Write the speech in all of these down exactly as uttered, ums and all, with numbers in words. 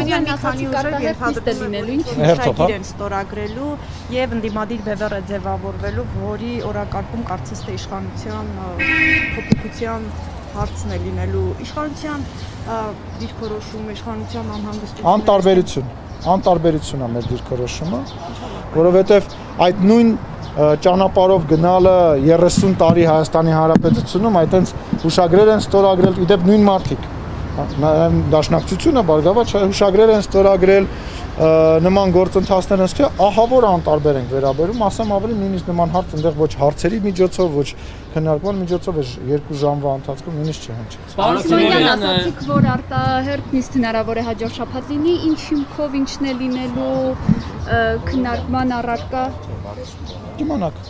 Բաղդասարյանն մի քանի ուժեր ենթադրվում է շահագիր են ստորագրելու եւ ընդդիմադիր բևեռ է ձևավորվելու, որի օրակարգում կարծես թե իշխանության փոփոխության հարցն է լինելու, իշխանության դիրքորոշումը, իշխանության անհանգստությունը։ Անտարբերություն, անտարբերություն է մեր դիրքորոշումը, որովհետեւ այդ նույն ճանապարհով գնալը երեսուն տարի Հայաստանի Հանրապետությունում այտենց հուշագրեր են ստորագրել, իդեպ նույն մարդիկ, դաշնակցությունը, Բարգավաճ հուշագրեր են ստորագրել, նման գործընթացներ ըստ ահավոր անտարբեր ենք վերաբերում, ասեմ ավելի նույնիսկ նման հարց այնտեղ ոչ հարցերի միջոցով, ոչ քննարկման միջոցով է երկու ժամվա ընթացքում նույնիսկ չհնչեց։ Պարսիմոնյան ասացիք, որ արտահերթ նիստ հնարավոր է հաջորդ շաբաթ լինի, ինչ հիմքով ինչն է լինելու քննարկման առարկա։ Կիմանաք,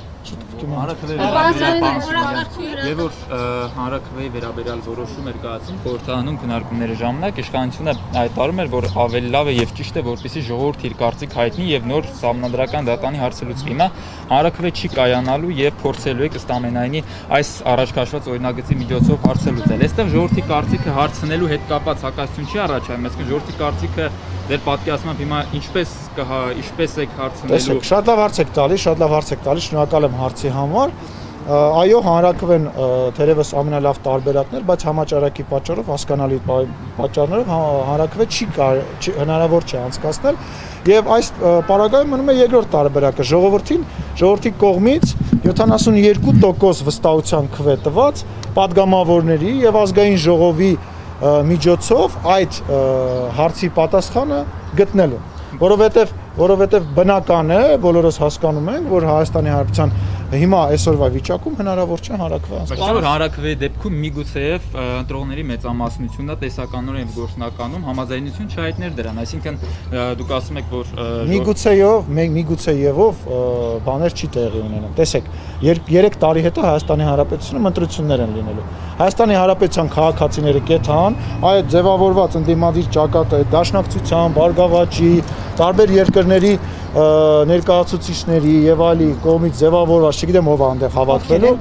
Եվ որ հանրաքվեի վերաբերյալ որոշում էր կայացում խորհրդարանում քննարկումների ժամանակ իշխանությունը հայտարարում էր, որ ավելի լավ է եւ ճիշտ է, որպեսզի ժողովուրդը իր կարծիք հայտնի եւ նոր սահմանադրական դատանի հարցը լուծվի։ Հիմա հանրաքվե չի կայանալու եւ փորձելու է ըստ ամենայնի այս առաջ քաշված օրինագծի միջոցով հարցը լուծել։ Այստեղ ժողովրդի կարծիքը հարցնելու հետ կապված հակասություն չի առաջանում, այսինքն ժողովրդի կարծիքը դեր պատկերացմամբ հիմա ինչպես կհա ինչպես եք հարցնելու։ Շատ լավ հարց եք տալիս, շատ լավ հարց եք տալիս, շնորհակալ եմ հարցի համար։ Այո, հանրաքվեն թերևս ամենալավ տարբերակն էր, բայց համաճարակի պատճառով, հասկանալի պատճառներով հանրաքվե չի հնարավոր չէ անցկացնել եւ այս պարագայում մնում է երկրորդ տարբերակը ժողովրդին, ժողովրդի կողմից յոթանասունյոթ տոկոս վստահության քվե տված падգամավորների եւ ազգային ժողովի միջոցով այդ հարցի պատասխանը գտնելու, որովհետեւ որովհետեւ բնական է, բոլորս հասկանում ենք, որ Հայաստանի Հանրապետության հիմա այսօրվա վիճակում հնարավոր չէ հանրաքվե անցկացնել։ Բայց հանրաքվեի դեպքում միգուցեև ընտրողների մեծամասնությունն է տեսականորեն եւ գործնականում համաձայնություն չհայտներ դրան, այսինքն դուք ասում եք, որ միգուցեյով, միգուցեյով բաներ չի տեղի ունենան։ Տեսեք, երեք տարի հետո Հայաստանի Հանրապետությունում ընտրություններ են լինելու։ Հայաստանի Հանրապետության քաղաքացիները կեթան, այդ ձևավորված ընդդիմադիր ճակատը դաշնակցության, Բարգավաճի, տարբեր երկրների ներկայացուցիչների եւ այլի կողմից ձևավորված, չգիտեմ ով է այնտեղ հավաքվելու,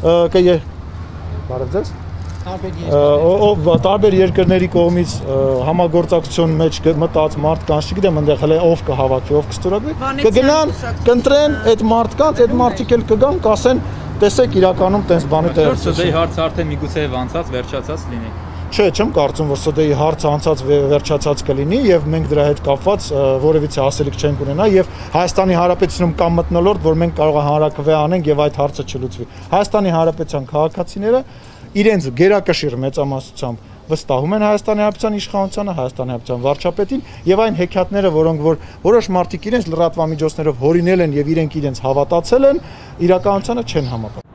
բարև ձեզ, ով տարբեր երկրների կողմից համագործակցություն մեջ մտած մարդկանց, չգիտեմ այնտեղ հələ ով կհավաքվի, ով կստորագրի, կգնան, կընտրեն այդ մարդկանց, այդ մարդիկ էլ կգան, կասեն, տեսեք իրականում տես բանի տեղ։ Սոդեի հարցը արդեն միգուցեև անցած, վերջացած լինի։ Չէ, չեմ կարծում, որ սոդեի հարցը անցած վերջացած կլինի եւ մենք դրա հետ կապված որևիցե ասելիք չենք ունենա եւ Հայաստանի Հանրապետությունում կա մթնոլորտ, որ մենք կարող ենք հանրաքվե անենք եւ այդ հարցը չլուծվի։ Հայաստանի Հանրապետության քաղաքացիները իրենց գերակշիռ մեծամասնությամբ վստահում են Հայաստանի Հանրապետության իշխանությանը, Հայաստանի Հանրապետության վարչապետին եւ այն հեքիաթները, որոնք որ որոշ մարդիկ իրենց լրատվամիջոցներով հորինել են եւ իրենք իրենց հավատացել են, իրականությանը չեն համապատասխանում։